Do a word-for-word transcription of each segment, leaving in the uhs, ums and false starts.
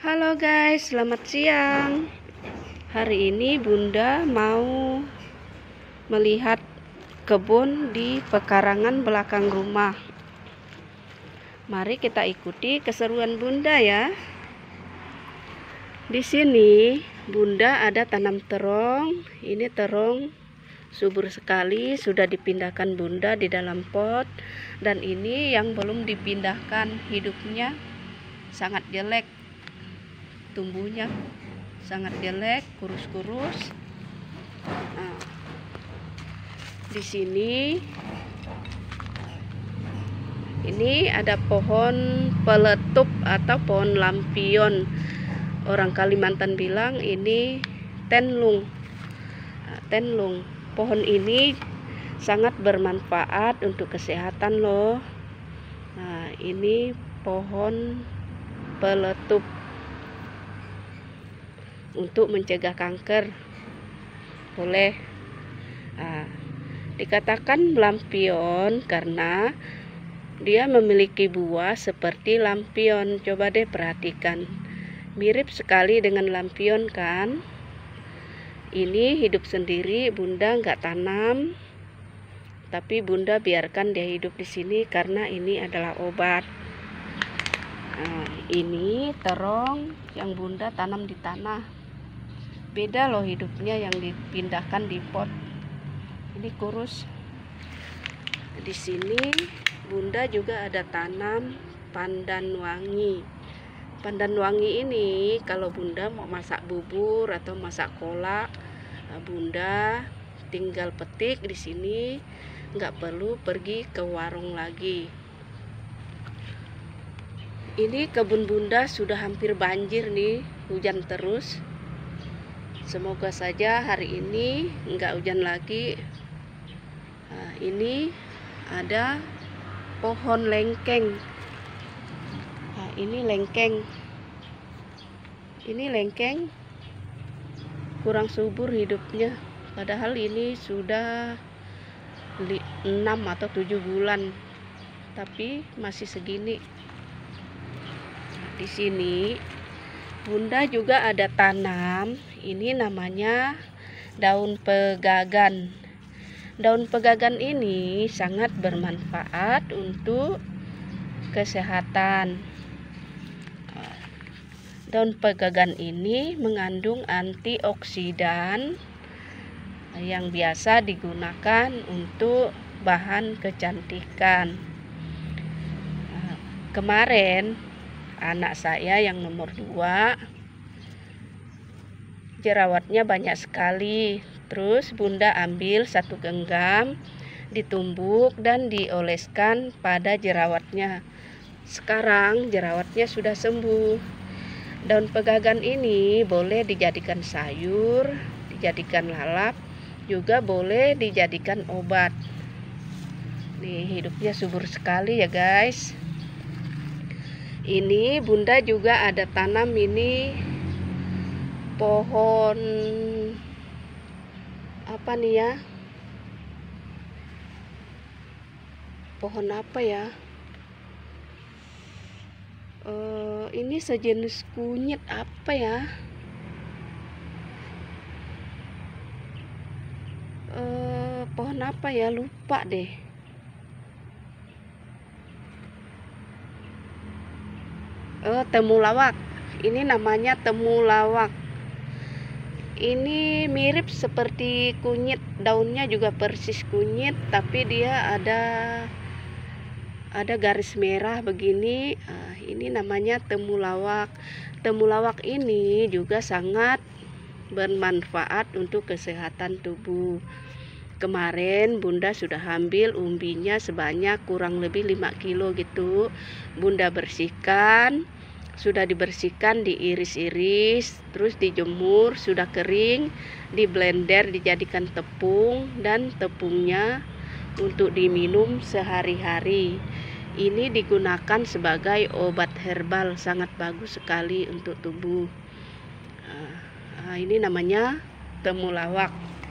Halo guys, selamat siang. Hari ini Bunda mau melihat kebun di pekarangan belakang rumah. Mari kita ikuti keseruan Bunda ya. Di sini Bunda ada tanam terong. Ini terong subur sekali, sudah dipindahkan Bunda di dalam pot. Dan ini yang belum dipindahkan, hidupnya sangat jelek. Tumbuhnya sangat jelek, kurus-kurus. Nah, di sini ini ada pohon peletup atau pohon lampion. Orang Kalimantan bilang ini tenlung. Nah, tenlung. Pohon ini sangat bermanfaat untuk kesehatan loh. Nah, ini pohon peletup untuk mencegah kanker. Boleh. Nah, dikatakan lampion karena dia memiliki buah seperti lampion. Coba deh perhatikan, mirip sekali dengan lampion kan. Ini hidup sendiri, Bunda nggak tanam, tapi Bunda biarkan dia hidup di sini karena ini adalah obat. Nah, ini terong yang Bunda tanam di tanah. Beda loh hidupnya yang dipindahkan di pot. Ini kurus. Di sini Bunda juga ada tanam pandan wangi. Pandan wangi ini kalau Bunda mau masak bubur atau masak kolak, Bunda tinggal petik di sini, nggak perlu pergi ke warung lagi. Ini kebun Bunda sudah hampir banjir nih, hujan terus. Semoga saja hari ini enggak hujan lagi. Nah, ini ada pohon lengkeng. Nah, ini lengkeng. Ini lengkeng kurang subur hidupnya. Padahal ini sudah enam atau tujuh bulan, tapi masih segini. Nah, di sini Bunda juga ada tanam. Ini namanya daun pegagan. Daun pegagan ini sangat bermanfaat untuk kesehatan. Daun pegagan ini mengandung antioksidan yang biasa digunakan untuk bahan kecantikan. Kemarin anak saya yang nomor dua jerawatnya banyak sekali. Terus Bunda ambil satu genggam, ditumbuk dan dioleskan pada jerawatnya. Sekarang jerawatnya sudah sembuh. Daun pegagan ini boleh dijadikan sayur, dijadikan lalap, juga boleh dijadikan obat. Nih, hidupnya subur sekali ya guys. Ini Bunda juga ada tanam ini pohon apa nih ya? Pohon apa ya? Uh, ini sejenis kunyit apa ya? Uh, pohon apa ya? Lupa deh. Uh, temulawak. Ini namanya temulawak. Ini mirip seperti kunyit, daunnya juga persis kunyit, tapi dia ada ada garis merah begini. Nah, ini namanya temulawak. Temulawak ini juga sangat bermanfaat untuk kesehatan tubuh. Kemarin Bunda sudah ambil umbinya sebanyak kurang lebih lima kilo gitu. Bunda bersihkan. Sudah dibersihkan, diiris-iris, terus dijemur, sudah kering, di blender dijadikan tepung, dan tepungnya untuk diminum sehari-hari. Ini digunakan sebagai obat herbal, sangat bagus sekali untuk tubuh. Nah, ini namanya temulawak.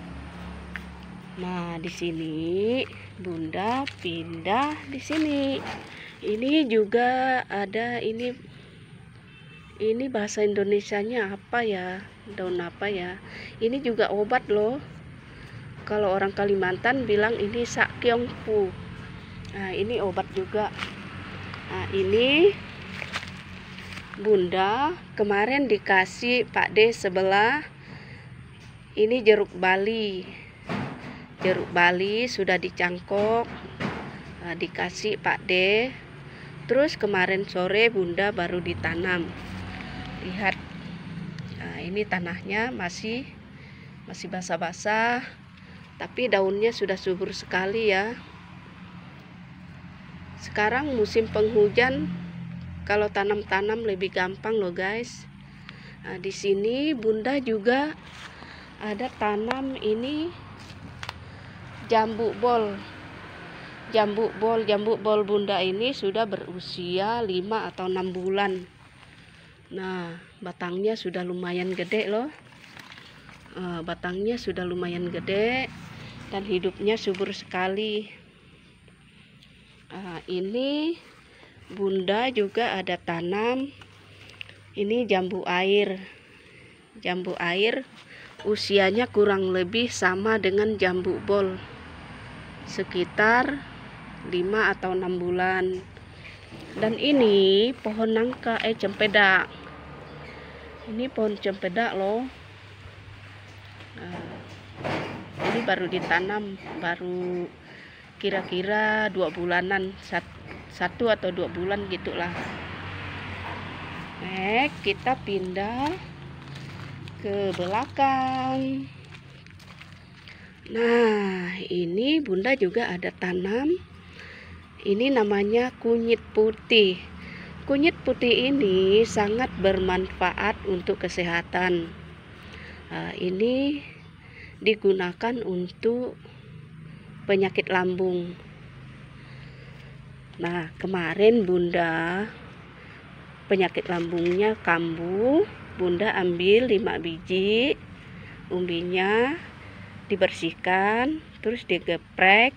Nah, di sini Bunda pindah di sini. Ini juga ada ini Ini bahasa Indonesianya apa ya? Daun apa ya? Ini juga obat loh. Kalau orang Kalimantan bilang ini sakyongpu. Nah, ini obat juga. Nah, ini Bunda kemarin dikasih Pak D sebelah. Ini jeruk bali. Jeruk bali sudah dicangkok. Nah, dikasih Pak D. Terus kemarin sore Bunda baru ditanam. Lihat. Nah, ini tanahnya masih masih basah-basah, tapi daunnya sudah subur sekali ya. Sekarang musim penghujan, kalau tanam-tanam lebih gampang loh guys. Nah, di sini Bunda juga ada tanam ini jambu bol. Jambu bol, jambu bol Bunda ini sudah berusia lima atau enam bulan. Nah, batangnya sudah lumayan gede loh. Uh, batangnya sudah lumayan gede dan hidupnya subur sekali. Uh, ini Bunda juga ada tanam ini jambu air. Jambu air usianya kurang lebih sama dengan jambu bol, sekitar lima atau enam bulan. Dan ini pohon nangka eh cempedak. Ini pohon cempedak loh. Nah, ini baru ditanam, baru kira-kira dua bulanan, satu atau dua bulan gitulah. Nah, kita pindah ke belakang. Nah, ini Bunda juga ada tanam. Ini namanya kunyit putih. Kunyit putih ini sangat bermanfaat untuk kesehatan. Nah, ini digunakan untuk penyakit lambung. Nah, kemarin Bunda penyakit lambungnya kambuh. Bunda ambil lima biji umbinya, dibersihkan, terus digeprek,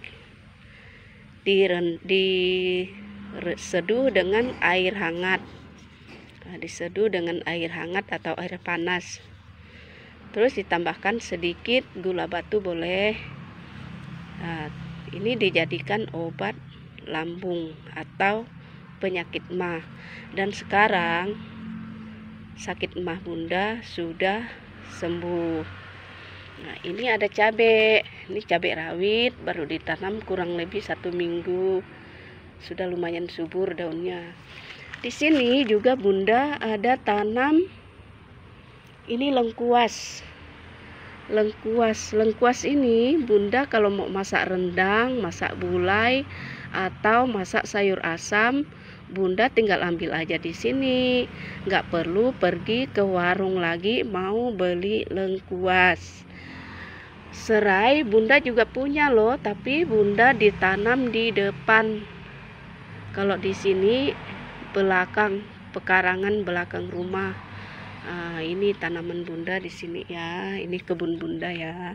diseduh dengan air hangat. Nah, diseduh dengan air hangat atau air panas. Terus ditambahkan sedikit gula batu boleh. Nah, ini dijadikan obat lambung atau penyakit emah. Dan sekarang sakit emah Bunda sudah sembuh. Nah, ini ada cabai. Ini cabai rawit baru ditanam kurang lebih satu minggu. Sudah lumayan subur daunnya. Di sini juga Bunda ada tanam ini lengkuas. Lengkuas, lengkuas ini Bunda kalau mau masak rendang, masak gulai atau masak sayur asam, Bunda tinggal ambil aja di sini. Nggak perlu pergi ke warung lagi mau beli lengkuas. Serai Bunda juga punya loh, tapi Bunda ditanam di depan. Kalau di sini belakang, pekarangan belakang rumah. Nah, ini tanaman Bunda di sini ya. Ini kebun Bunda ya.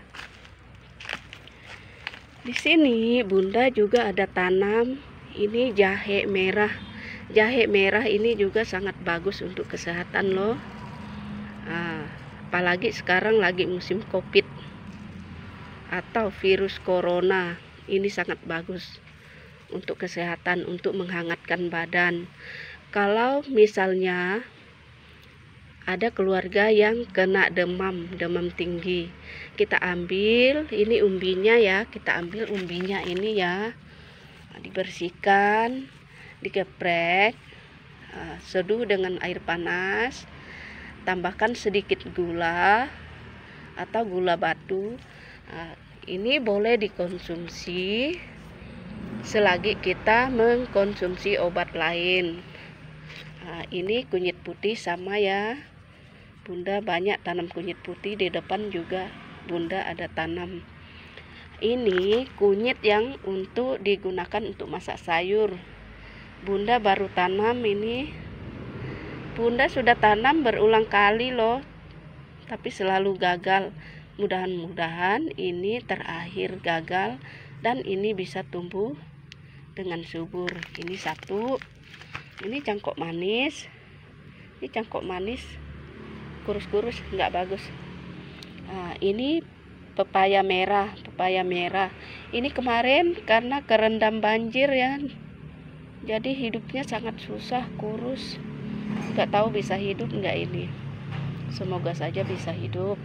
Di sini Bunda juga ada tanam ini jahe merah. Jahe merah ini juga sangat bagus untuk kesehatan loh. Nah, apalagi sekarang lagi musim COVID atau virus corona. Ini sangat bagus untuk kesehatan, untuk menghangatkan badan. Kalau misalnya ada keluarga yang kena demam, demam tinggi, kita ambil ini umbinya ya, kita ambil umbinya ini ya, dibersihkan, digeprek, seduh dengan air panas, tambahkan sedikit gula atau gula batu. Ini boleh dikonsumsi selagi kita mengkonsumsi obat lain. Nah, ini kunyit putih sama ya. Bunda banyak tanam kunyit putih, di depan juga Bunda ada tanam. Ini kunyit yang untuk digunakan untuk masak sayur. Bunda baru tanam ini. Bunda sudah tanam berulang kali loh, tapi selalu gagal. Mudah-mudahan ini terakhir gagal dan ini bisa tumbuh dengan subur. Ini satu. Ini cangkok manis. Ini cangkok manis, kurus-kurus, nggak bagus. Nah, ini pepaya merah, pepaya merah. Ini kemarin karena kerendam banjir ya, jadi hidupnya sangat susah, kurus. Nggak tahu bisa hidup nggak ini. Semoga saja bisa hidup.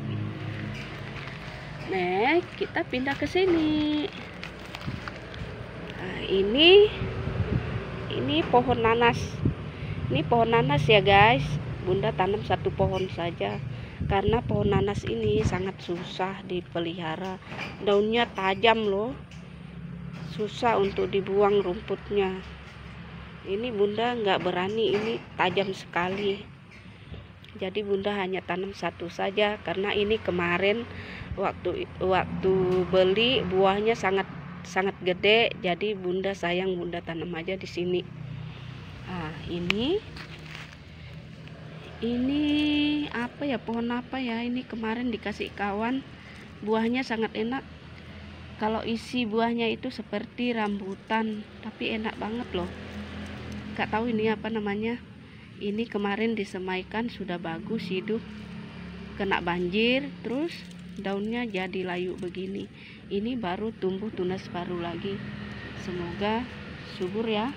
Nah, kita pindah ke sini. Nah, ini ini pohon nanas. Ini pohon nanas ya guys. Bunda tanam satu pohon saja karena pohon nanas ini sangat susah dipelihara. Daunnya tajam loh, susah untuk dibuang rumputnya. Ini bunda nggak berani, ini tajam sekali. Jadi bunda hanya tanam satu saja karena ini kemarin waktu waktu beli buahnya sangat sangat gede. Jadi bunda sayang, bunda tanam aja di sini. Nah, ini ini apa ya, pohon apa ya ini, kemarin dikasih kawan, buahnya sangat enak. Kalau isi buahnya itu seperti rambutan, tapi enak banget loh. Gak tahu ini apa namanya. Ini kemarin disemaikan, sudah bagus hidup, kena banjir terus daunnya jadi layu begini. Ini baru tumbuh tunas baru lagi, semoga subur ya.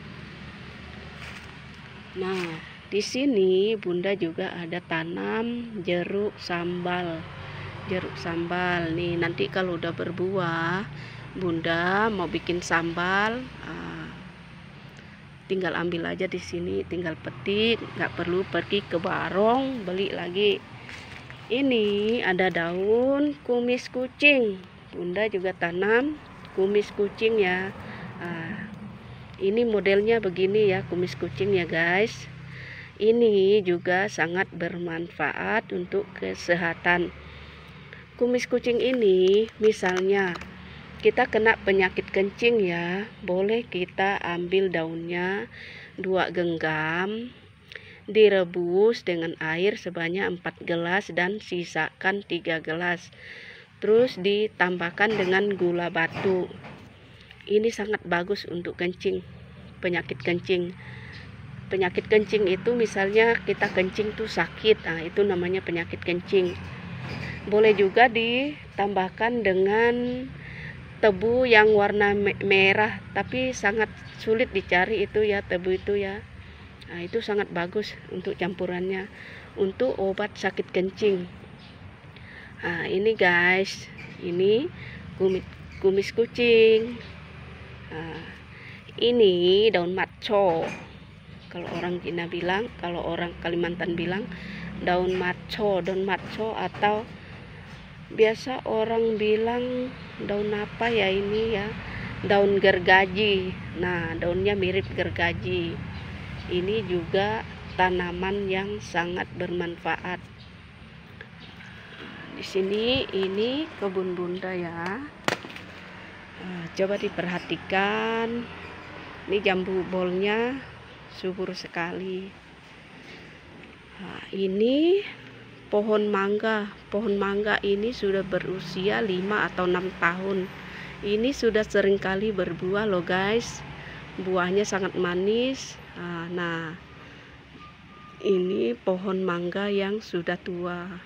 Nah, di sini bunda juga ada tanam jeruk sambal. Jeruk sambal nih, nanti kalau udah berbuah, bunda mau bikin sambal, ah, tinggal ambil aja di sini, tinggal petik, nggak perlu pergi ke warung beli lagi. Ini ada daun kumis kucing. Bunda juga tanam kumis kucing ya. Ah, ini modelnya begini ya, kumis kucing ya guys. Ini juga sangat bermanfaat untuk kesehatan. Kumis kucing ini misalnya kita kena penyakit kencing ya, boleh kita ambil daunnya dua genggam, direbus dengan air sebanyak empat gelas dan sisakan tiga gelas. Terus ditambahkan dengan gula batu. Ini sangat bagus untuk kencing, penyakit kencing. Penyakit kencing itu misalnya kita kencing tuh sakit, nah itu namanya penyakit kencing. Boleh juga ditambahkan dengan tebu yang warna merah, tapi sangat sulit dicari itu ya, tebu itu ya. Nah, itu sangat bagus untuk campurannya untuk obat sakit kencing. Nah, ini guys, ini kumis, kumis kucing. Nah, ini daun matco. Kalau orang Cina bilang, kalau orang Kalimantan bilang daun matco, daun matco, atau biasa orang bilang daun apa ya ini ya, daun gergaji. Nah, daunnya mirip gergaji. Ini juga tanaman yang sangat bermanfaat. Di sini ini kebun bunda ya. Nah, coba diperhatikan. Ini jambu bolnya subur sekali. Nah, ini pohon mangga. Pohon mangga ini sudah berusia lima atau enam tahun. Ini sudah seringkali berbuah loh guys. Buahnya sangat manis. Nah, ini pohon mangga yang sudah tua.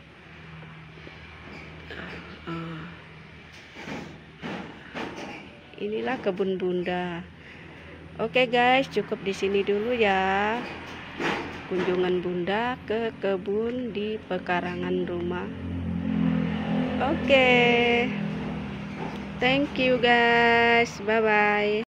Inilah kebun bunda. Oke guys, cukup di sini dulu ya kunjungan bunda ke kebun di pekarangan rumah. Oke, thank you guys, bye bye.